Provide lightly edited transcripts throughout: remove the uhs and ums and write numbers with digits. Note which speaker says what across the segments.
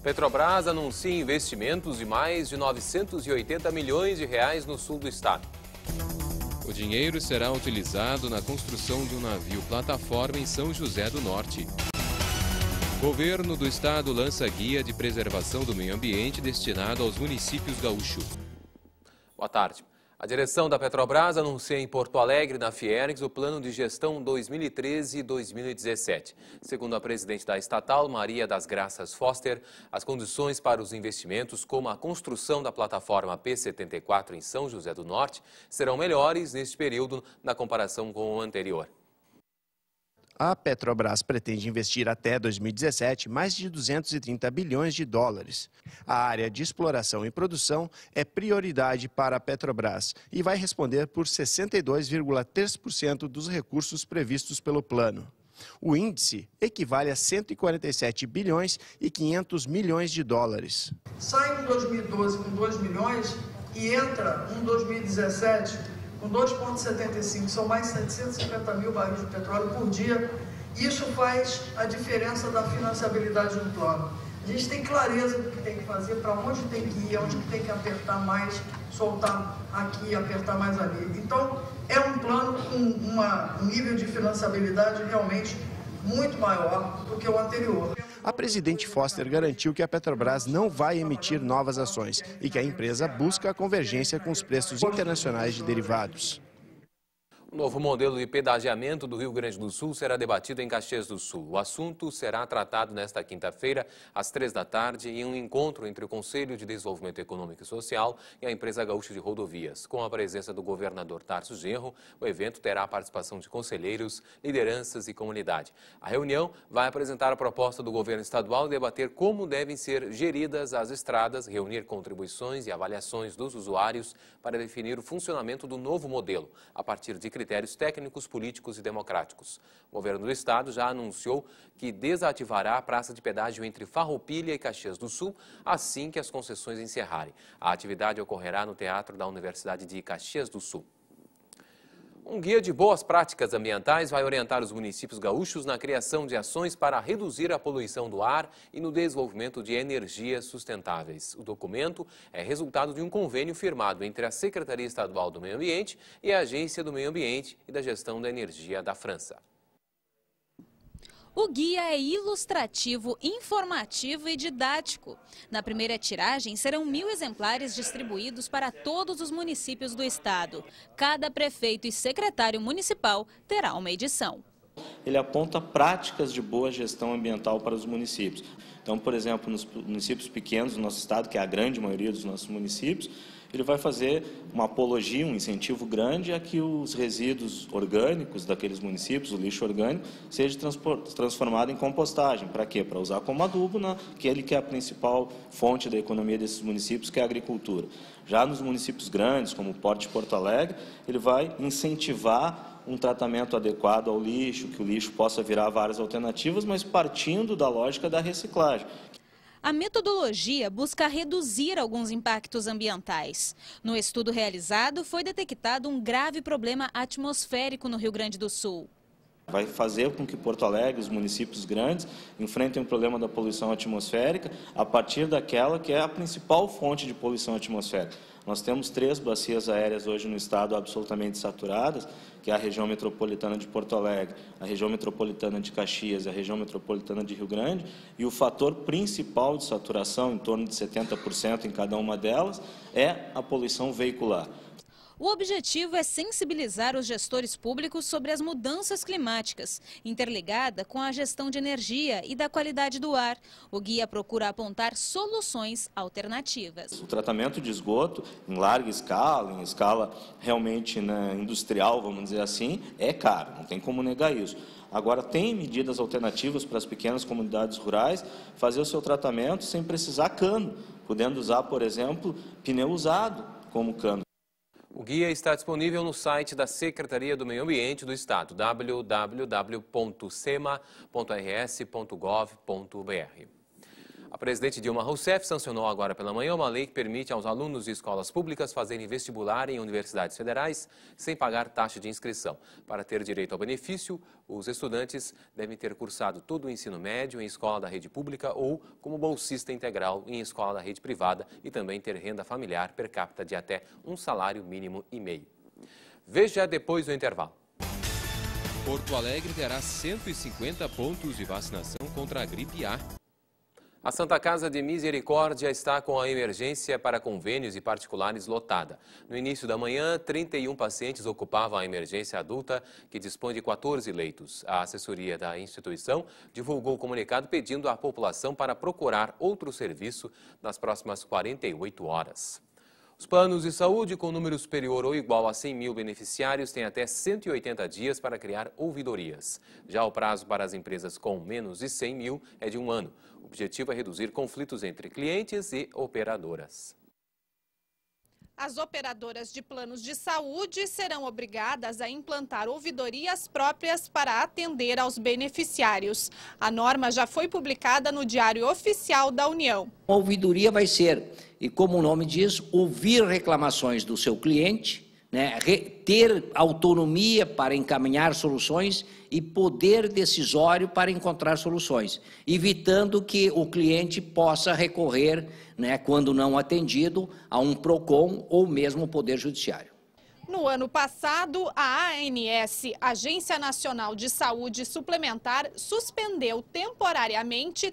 Speaker 1: Petrobras anuncia investimentos de mais de 980 milhões de reais no sul do estado.
Speaker 2: O dinheiro será utilizado na construção de um navio-plataforma em São José do Norte. Governo do estado lança guia de preservação do meio ambiente destinado aos municípios gaúchos.
Speaker 1: Boa tarde. A direção da Petrobras anuncia em Porto Alegre, na Fiergs, o plano de gestão 2013 e 2017. Segundo a presidente da estatal, Maria das Graças Foster, as condições para os investimentos, como a construção da plataforma P-74 em São José do Norte, serão melhores neste período na comparação com o anterior.
Speaker 3: A Petrobras pretende investir até 2017 mais de 230 bilhões de dólares. A área de exploração e produção é prioridade para a Petrobras e vai responder por 62,3% dos recursos previstos pelo plano. O índice equivale a 147 bilhões e 500 milhões de dólares.
Speaker 4: Sai em 2012 com 2 milhões e entra em 2017 com 2,75, são mais 750 mil barris de petróleo por dia. Isso faz a diferença da financiabilidade do plano. A gente tem clareza do que tem que fazer, para onde tem que ir, onde tem que apertar mais, soltar aqui, apertar mais ali. Então, é um plano com um nível de financiabilidade realmente muito maior do que o anterior.
Speaker 3: A presidente Foster garantiu que a Petrobras não vai emitir novas ações e que a empresa busca a convergência com os preços internacionais de derivados.
Speaker 1: O novo modelo de pedagiamento do Rio Grande do Sul será debatido em Caxias do Sul. O assunto será tratado nesta quinta-feira, às 15h, em um encontro entre o Conselho de Desenvolvimento Econômico e Social e a empresa gaúcha de rodovias. Com a presença do governador Tarso Genro, o evento terá a participação de conselheiros, lideranças e comunidade. A reunião vai apresentar a proposta do governo estadual e debater como devem ser geridas as estradas, reunir contribuições e avaliações dos usuários para definir o funcionamento do novo modelo, a partir de critérios técnicos, políticos e democráticos. O governo do estado já anunciou que desativará a praça de pedágio entre Farroupilha e Caxias do Sul assim que as concessões encerrarem. A atividade ocorrerá no Teatro da Universidade de Caxias do Sul. Um guia de boas práticas ambientais vai orientar os municípios gaúchos na criação de ações para reduzir a poluição do ar e no desenvolvimento de energias sustentáveis. O documento é resultado de um convênio firmado entre a Secretaria Estadual do Meio Ambiente e a Agência do Meio Ambiente e da Gestão da Energia da França.
Speaker 5: O guia é ilustrativo, informativo e didático. Na primeira tiragem, serão 1.000 exemplares distribuídos para todos os municípios do estado. Cada prefeito e secretário municipal terá uma edição.
Speaker 6: Ele aponta práticas de boa gestão ambiental para os municípios. Então, por exemplo, nos municípios pequenos do nosso estado, que é a grande maioria dos nossos municípios, ele vai fazer uma apologia, um incentivo grande a que os resíduos orgânicos daqueles municípios, o lixo orgânico, seja transformado em compostagem. Para quê? Para usar como adubo naquele que é a principal fonte da economia desses municípios, que é a agricultura. Já nos municípios grandes, como o Porto de Porto Alegre, ele vai incentivar um tratamento adequado ao lixo, que o lixo possa virar várias alternativas, mas partindo da lógica da reciclagem.
Speaker 5: A metodologia busca reduzir alguns impactos ambientais. No estudo realizado, foi detectado um grave problema atmosférico no Rio Grande do Sul.
Speaker 6: Vai fazer com que Porto Alegre, os municípios grandes, enfrentem o problema da poluição atmosférica a partir daquela que é a principal fonte de poluição atmosférica. Nós temos 3 bacias aéreas hoje no estado absolutamente saturadas, que é a região metropolitana de Porto Alegre, a região metropolitana de Caxias e a região metropolitana de Rio Grande, e o fator principal de saturação, em torno de 70% em cada uma delas, é a poluição veicular.
Speaker 5: O objetivo é sensibilizar os gestores públicos sobre as mudanças climáticas, interligada com a gestão de energia e da qualidade do ar. O guia procura apontar soluções alternativas.
Speaker 6: O tratamento de esgoto em larga escala, em escala realmente industrial, vamos dizer assim, é caro, não tem como negar isso. Agora, tem medidas alternativas para as pequenas comunidades rurais fazer o seu tratamento sem precisar cano, podendo usar, por exemplo, pneu usado como cano.
Speaker 1: O guia está disponível no site da Secretaria do Meio Ambiente do Estado, www.sema.rs.gov.br. A presidente Dilma Rousseff sancionou agora pela manhã uma lei que permite aos alunos de escolas públicas fazerem vestibular em universidades federais sem pagar taxa de inscrição. Para ter direito ao benefício, os estudantes devem ter cursado todo o ensino médio em escola da rede pública ou como bolsista integral em escola da rede privada e também ter renda familiar per capita de até um salário mínimo e meio. Veja depois do intervalo.
Speaker 2: Porto Alegre terá 150 pontos de vacinação contra a gripe A.
Speaker 1: A Santa Casa de Misericórdia está com a emergência para convênios e particulares lotada. No início da manhã, 31 pacientes ocupavam a emergência adulta, que dispõe de 14 leitos. A assessoria da instituição divulgou o comunicado pedindo à população para procurar outro serviço nas próximas 48 horas. Os planos de saúde com número superior ou igual a 100 mil beneficiários têm até 180 dias para criar ouvidorias. Já o prazo para as empresas com menos de 100 mil é de 1 ano. O objetivo é reduzir conflitos entre clientes e operadoras.
Speaker 7: As operadoras de planos de saúde serão obrigadas a implantar ouvidorias próprias para atender aos beneficiários. A norma já foi publicada no Diário Oficial da União.
Speaker 8: A ouvidoria vai ser, e como o nome diz, ouvir reclamações do seu cliente, né, ter autonomia para encaminhar soluções e poder decisório para encontrar soluções, evitando que o cliente possa recorrer, né, quando não atendido, a um PROCON ou mesmo o Poder Judiciário.
Speaker 7: No ano passado, a ANS, Agência Nacional de Saúde Suplementar, suspendeu temporariamente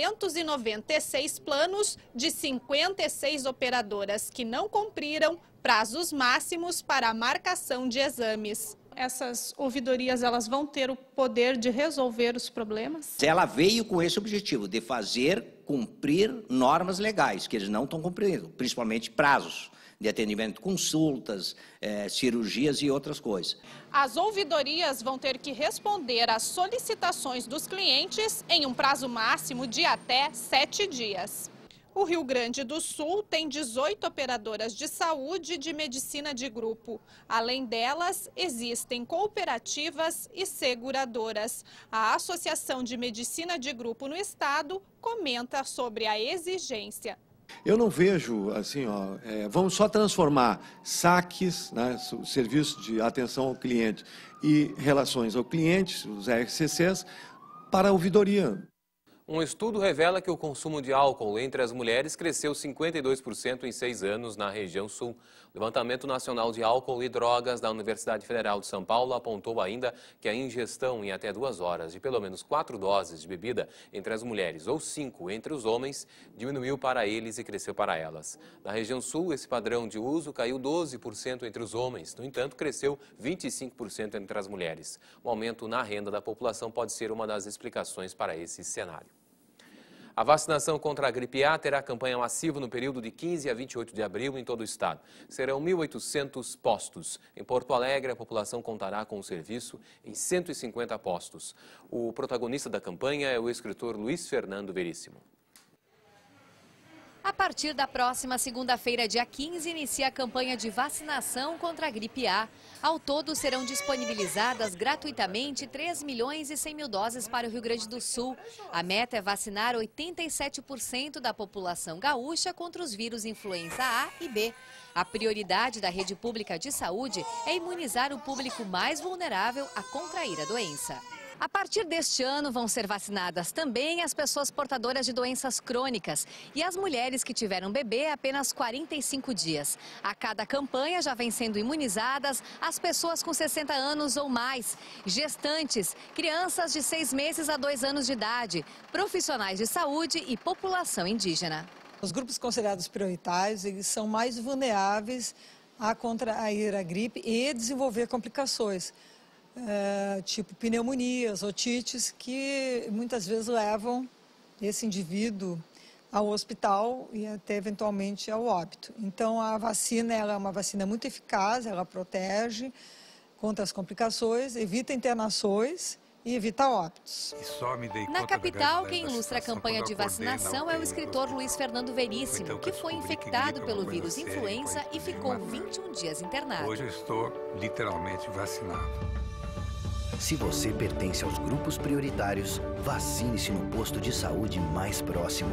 Speaker 7: 396 planos de 56 operadoras que não cumpriram prazos máximos para a marcação de exames. Essas ouvidorias, elas vão ter o poder de resolver os problemas?
Speaker 8: Ela veio com esse objetivo de fazer cumprir normas legais, que eles não estão cumprindo, principalmente prazos de atendimento, consultas, cirurgias e outras coisas.
Speaker 7: As ouvidorias vão ter que responder às solicitações dos clientes em um prazo máximo de até 7 dias. O Rio Grande do Sul tem 18 operadoras de saúde e de medicina de grupo. Além delas, existem cooperativas e seguradoras. A Associação de Medicina de Grupo no Estado comenta sobre a exigência.
Speaker 9: Eu não vejo, assim, vamos só transformar saques, né, serviços de atenção ao cliente e relações ao cliente, os RCCs, para a ouvidoria.
Speaker 1: Um estudo revela que o consumo de álcool entre as mulheres cresceu 52% em 6 anos na região sul. O Levantamento Nacional de Álcool e Drogas da Universidade Federal de São Paulo apontou ainda que a ingestão em até 2 horas de pelo menos 4 doses de bebida entre as mulheres ou 5 entre os homens diminuiu para eles e cresceu para elas. Na região sul, esse padrão de uso caiu 12% entre os homens. No entanto, cresceu 25% entre as mulheres. O aumento na renda da população pode ser uma das explicações para esse cenário. A vacinação contra a gripe A terá campanha massiva no período de 15 a 28 de abril em todo o estado. Serão 1.800 postos. Em Porto Alegre, a população contará com o serviço em 150 postos. O protagonista da campanha é o escritor Luiz Fernando Veríssimo.
Speaker 10: A partir da próxima segunda-feira, dia 15, inicia a campanha de vacinação contra a gripe A. Ao todo, serão disponibilizadas gratuitamente 3.100.000 doses para o Rio Grande do Sul. A meta é vacinar 87% da população gaúcha contra os vírus influenza A e B. A prioridade da rede pública de saúde é imunizar o público mais vulnerável a contrair a doença. A partir deste ano vão ser vacinadas também as pessoas portadoras de doenças crônicas e as mulheres que tiveram bebê há apenas 45 dias. A cada campanha já vem sendo imunizadas as pessoas com 60 anos ou mais, gestantes, crianças de 6 meses a 2 anos de idade, profissionais de saúde e população indígena.
Speaker 11: Os grupos considerados prioritários, eles são mais vulneráveis a contrair a gripe e desenvolver complicações. Tipo pneumonias, otites, que muitas vezes levam esse indivíduo ao hospital e até eventualmente ao óbito. Então a vacina ela é uma vacina muito eficaz, ela protege contra as complicações, evita internações e evita óbitos.
Speaker 10: Na capital, quem ilustra a campanha de vacinação é o escritor Luiz Fernando Veríssimo, que foi infectado pelo vírus influenza e ficou 21 dias internado.
Speaker 12: Hoje eu estou literalmente vacinado. Se você pertence aos grupos prioritários, vacine-se no posto de saúde mais próximo.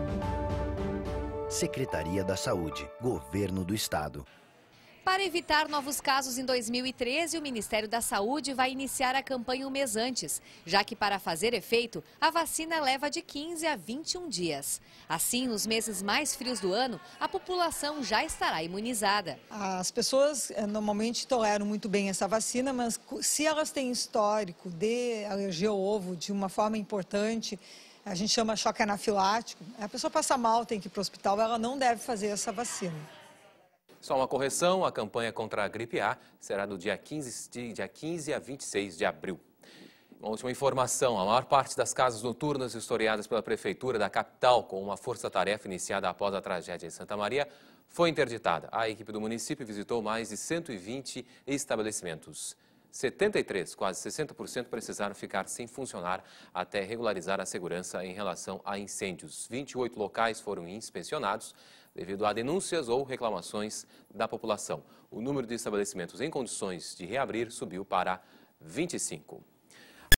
Speaker 12: Secretaria da Saúde, Governo do Estado.
Speaker 10: Para evitar novos casos em 2013, o Ministério da Saúde vai iniciar a campanha um mês antes, já que para fazer efeito, a vacina leva de 15 a 21 dias. Assim, nos meses mais frios do ano, a população já estará imunizada.
Speaker 11: As pessoas normalmente toleram muito bem essa vacina, mas se elas têm histórico de alergia ao ovo de uma forma importante, a gente chama choque anafilático, a pessoa passa mal, tem que ir para o hospital, ela não deve fazer essa vacina.
Speaker 1: Só uma correção, a campanha contra a gripe A será do dia 15 a 26 de abril. Uma última informação, a maior parte das casas noturnas historiadas pela Prefeitura da capital com uma força-tarefa iniciada após a tragédia em Santa Maria foi interditada. A equipe do município visitou mais de 120 estabelecimentos. 73, quase 60%, precisaram ficar sem funcionar até regularizar a segurança em relação a incêndios. 28 locais foram inspecionados devido a denúncias ou reclamações da população. O número de estabelecimentos em condições de reabrir subiu para 25.